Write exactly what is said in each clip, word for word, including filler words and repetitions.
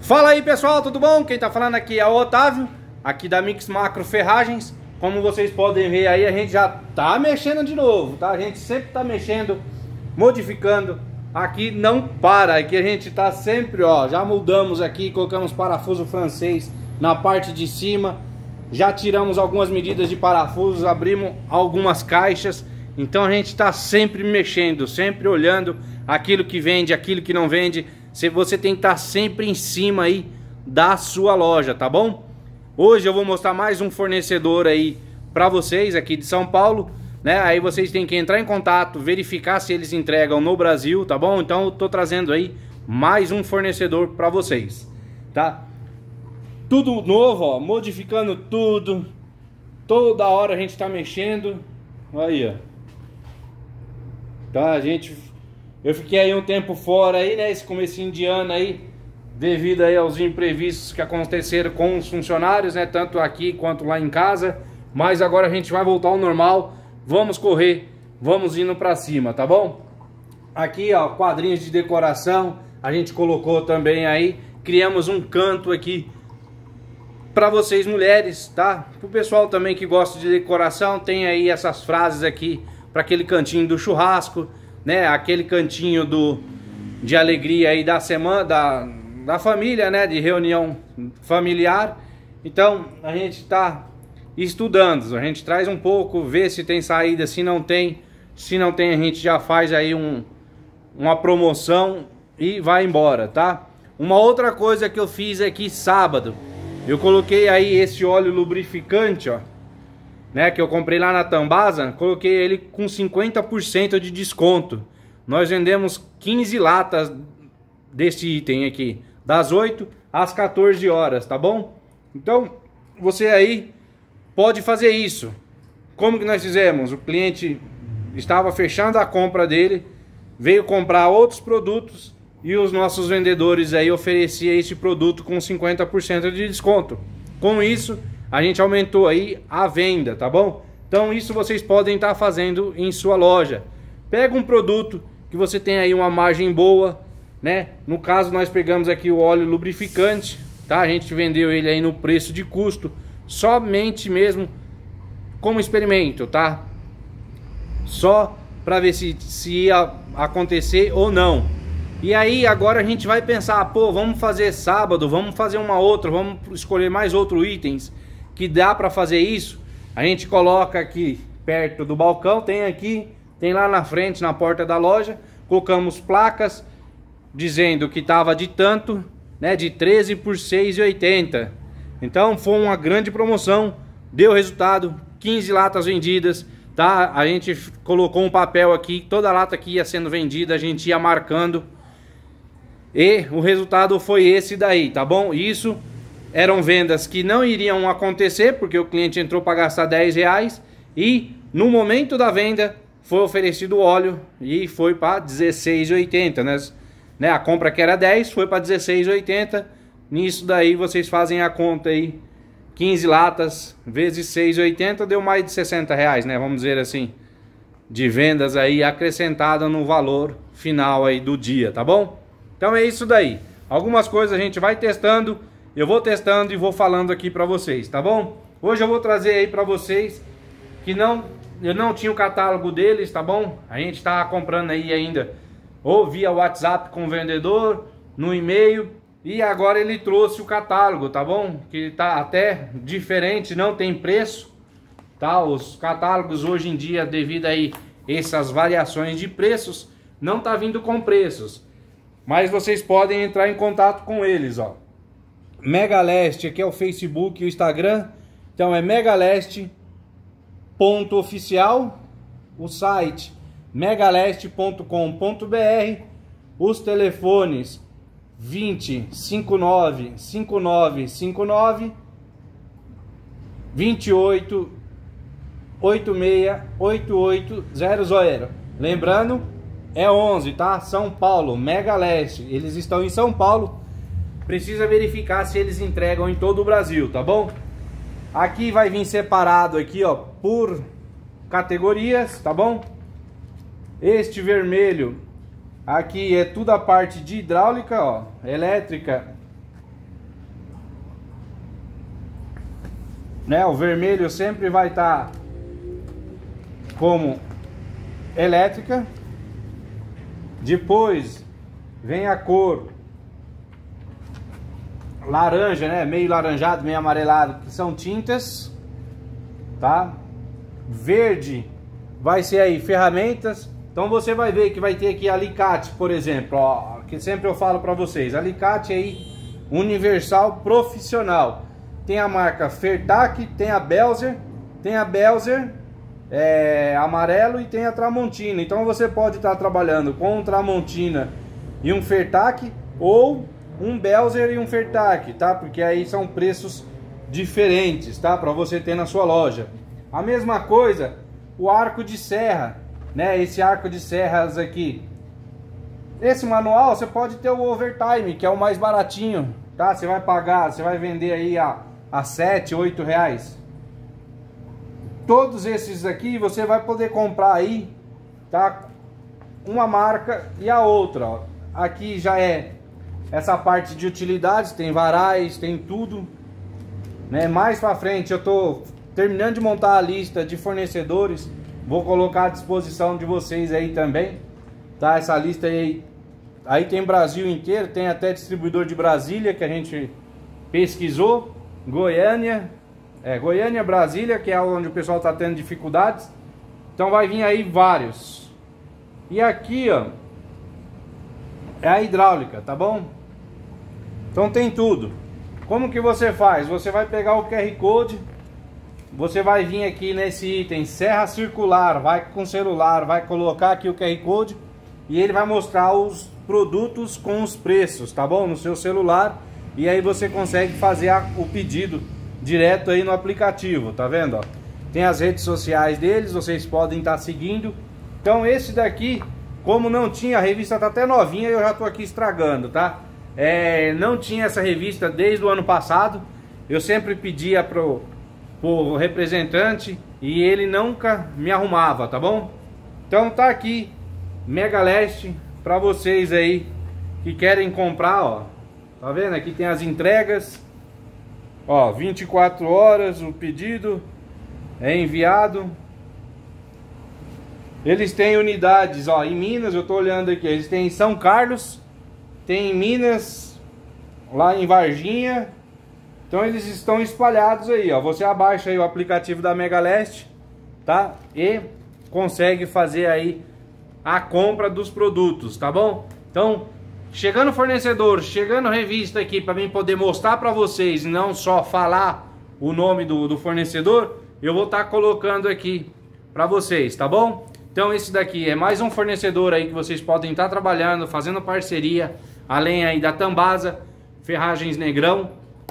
Fala aí pessoal, tudo bom? Quem tá falando aqui é o Otávio, aqui da Mix Macro Ferragens. Como vocês podem ver aí, a gente já tá mexendo de novo, tá? A gente sempre tá mexendo, modificando. Aqui não para, aqui a gente tá sempre, ó, já mudamos aqui, colocamos parafuso francês na parte de cima. Já tiramos algumas medidas de parafusos, abrimos algumas caixas. Então a gente tá sempre mexendo, sempre olhando aquilo que vende, aquilo que não vende. Você tem que estar sempre em cima aí da sua loja, tá bom? Hoje eu vou mostrar mais um fornecedor aí para vocês aqui de São Paulo, né? Aí vocês têm que entrar em contato, verificar se eles entregam no Brasil, tá bom? Então eu tô trazendo aí mais um fornecedor para vocês, tá? Tudo novo, ó, modificando tudo. Toda hora a gente tá mexendo. Aí, ó. Tá, a gente... Eu fiquei aí um tempo fora aí, né, esse comecinho de ano aí, devido aí aos imprevistos que aconteceram com os funcionários, né, tanto aqui quanto lá em casa. Mas agora a gente vai voltar ao normal, vamos correr, vamos indo pra cima, tá bom? Aqui, ó, quadrinhos de decoração, a gente colocou também aí, criamos um canto aqui pra vocês mulheres, tá? Pro pessoal também que gosta de decoração, tem aí essas frases aqui para aquele cantinho do churrasco, né, aquele cantinho do, de alegria aí da semana, da, da família, né, de reunião familiar. Então a gente está estudando, a gente traz um pouco, vê se tem saída, se não tem, se não tem a gente já faz aí um, uma promoção e vai embora, tá? Uma outra coisa que eu fiz aqui sábado, eu coloquei aí esse óleo lubrificante, ó, né, que eu comprei lá na Tambasa, coloquei ele com cinquenta por cento de desconto. Nós vendemos quinze latas desse item aqui, das oito às quatorze horas, tá bom? Então, você aí pode fazer isso. Como que nós fizemos? O cliente estava fechando a compra dele, veio comprar outros produtos e os nossos vendedores aí ofereciam esse produto com cinquenta por cento de desconto. Com isso, a gente aumentou aí a venda, tá bom? Então isso vocês podem estar fazendo em sua loja. Pega um produto que você tem aí uma margem boa, né? No caso nós pegamos aqui o óleo lubrificante, tá? A gente vendeu ele aí no preço de custo, somente mesmo como experimento, tá? Só para ver se, se ia acontecer ou não. E aí agora a gente vai pensar, pô, vamos fazer sábado, vamos fazer uma outra, vamos escolher mais outros itens que dá para fazer isso. A gente coloca aqui perto do balcão, tem aqui, tem lá na frente, na porta da loja, colocamos placas dizendo que tava de tanto, né, de treze por seis reais e oitenta centavos. Então foi uma grande promoção, deu resultado, quinze latas vendidas, tá? A gente colocou um papel aqui, toda lata que ia sendo vendida, a gente ia marcando. E o resultado foi esse daí, tá bom? Isso eram vendas que não iriam acontecer, porque o cliente entrou para gastar dez reais. E no momento da venda foi oferecido óleo e foi para dezesseis reais e oitenta centavos, né? A compra que era dez foi para dezesseis reais e oitenta centavos. Nisso daí vocês fazem a conta aí, quinze latas vezes seis reais e oitenta centavos deu mais de sessenta reais, né? Vamos dizer assim, de vendas aí acrescentada no valor final aí do dia, tá bom? Então é isso daí. Algumas coisas a gente vai testando, eu vou testando e vou falando aqui pra vocês, tá bom? Hoje eu vou trazer aí pra vocês que não, eu não tinha o catálogo deles, tá bom? A gente tá comprando aí ainda ou via WhatsApp com o vendedor, no e-mail, e agora ele trouxe o catálogo, tá bom? Que tá até diferente, não tem preço, tá? Os catálogos hoje em dia, devido aí essas variações de preços, não tá vindo com preços. Mas vocês podem entrar em contato com eles, ó. Megaleste, aqui é o Facebook e o Instagram. Então é megaleste ponto oficial, o site megaleste ponto com ponto br, os telefones vinte, cinquenta e nove, cinquenta e nove, cinquenta e nove, vinte e oito, oitenta e seis, oitenta e oito zero zero. Lembrando, é onze, tá? São Paulo, Megaleste. Eles estão em São Paulo. Precisa verificar se eles entregam em todo o Brasil, tá bom? Aqui vai vir separado aqui, ó, por categorias, tá bom? Este vermelho aqui é tudo a parte de hidráulica, ó, elétrica né? O vermelho sempre vai estar como elétrica. Depois vem a cor laranja, né? Meio laranjado, meio amarelado, que são tintas, tá? Verde vai ser aí ferramentas. Então você vai ver que vai ter aqui alicate, por exemplo, ó, que sempre eu falo para vocês, alicate aí universal profissional. Tem a marca Fertac, tem a Belzer, tem a Belzer é, amarelo e tem a Tramontina. Então você pode estar trabalhando com um Tramontina e um Fertac, ou um Belzer e um Fertac, tá? Porque aí são preços diferentes, tá? Para você ter na sua loja. A mesma coisa, o arco de serra, né? Esse arco de serras aqui. Esse manual você pode ter o overtime, que é o mais baratinho, tá? Você vai pagar, você vai vender aí a, a sete, oito reais. Todos esses aqui você vai poder comprar aí, tá? Uma marca e a outra, ó. Aqui já é essa parte de utilidades, tem varais, tem tudo, né? Mais pra frente eu tô terminando de montar a lista de fornecedores, vou colocar à disposição de vocês aí também, tá? Essa lista aí, aí tem Brasil inteiro, tem até distribuidor de Brasília que a gente pesquisou, Goiânia, é Goiânia, Brasília, que é onde o pessoal tá tendo dificuldades, então vai vir aí vários. E aqui, ó, é a hidráulica, tá bom? Então tem tudo. Como que você faz? Você vai pegar o Q R Code, você vai vir aqui nesse item serra circular, vai com o celular, vai colocar aqui o Q R Code e ele vai mostrar os produtos com os preços, tá bom? No seu celular, e aí você consegue fazer a, o pedido direto aí no aplicativo, tá vendo? Ó? Tem as redes sociais deles, vocês podem estar seguindo. Então esse daqui, como não tinha, a revista tá até novinha, eu já tô aqui estragando, tá? É, não tinha essa revista desde o ano passado. Eu sempre pedia pro, pro representante e ele nunca me arrumava, tá bom? Então tá aqui Mega Leste pra vocês aí que querem comprar, ó. Tá vendo? Aqui tem as entregas, ó, vinte e quatro horas o pedido é enviado. Eles têm unidades, ó, em Minas, eu tô olhando aqui, eles têm em São Carlos, tem em Minas, lá em Varginha. Então eles estão espalhados aí, ó. Você abaixa aí o aplicativo da Mega Leste, tá? E consegue fazer aí a compra dos produtos, tá bom? Então, chegando fornecedor, chegando revista aqui para mim poder mostrar para vocês, e não só falar o nome do, do fornecedor, eu vou estar tá colocando aqui para vocês, tá bom? Então esse daqui é mais um fornecedor aí que vocês podem estar tá trabalhando, fazendo parceria, além aí da Tambasa, Ferragens Negrão,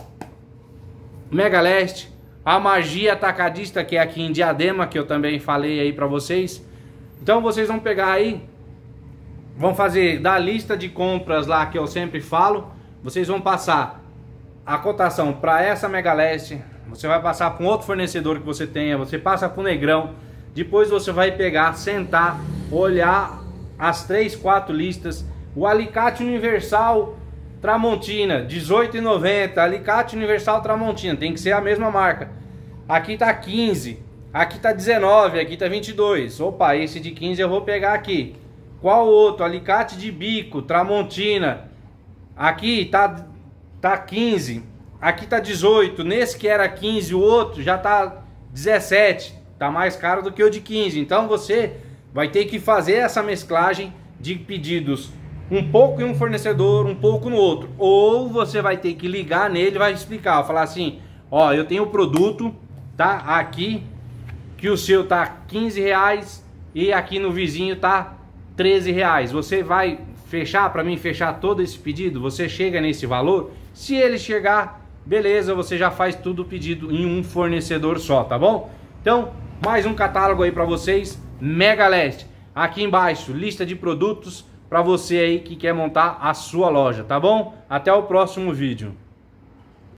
Mega Leste, a Magia Atacadista, que é aqui em Diadema, que eu também falei aí para vocês. Então vocês vão pegar aí, vão fazer da lista de compras lá que eu sempre falo, vocês vão passar a cotação para essa Mega Leste, você vai passar para um outro fornecedor que você tenha, você passa para o Negrão, depois você vai pegar, sentar, olhar as três, quatro listas. O alicate universal Tramontina, dezoito reais e noventa centavos. Alicate universal Tramontina, tem que ser a mesma marca. Aqui tá quinze, aqui tá dezenove, aqui tá vinte e dois. Opa, esse de quinze eu vou pegar aqui. Qual outro? Alicate de bico Tramontina. Aqui tá, tá quinze, aqui tá dezoito. Nesse que era quinze, o outro já tá dezessete. Tá mais caro do que o de quinze. Então você vai ter que fazer essa mesclagem de pedidos, um pouco em um fornecedor, um pouco no outro. Ou você vai ter que ligar nele e vai explicar, falar assim: ó, eu tenho o produto, tá aqui, que o seu tá quinze reais e aqui no vizinho tá treze reais. Você vai fechar, para mim fechar todo esse pedido, você chega nesse valor. Se ele chegar, beleza, você já faz tudo o pedido em um fornecedor só, tá bom? Então, mais um catálogo aí para vocês, Mega Leste. Aqui embaixo, lista de produtos para você aí que quer montar a sua loja, tá bom? Até o próximo vídeo.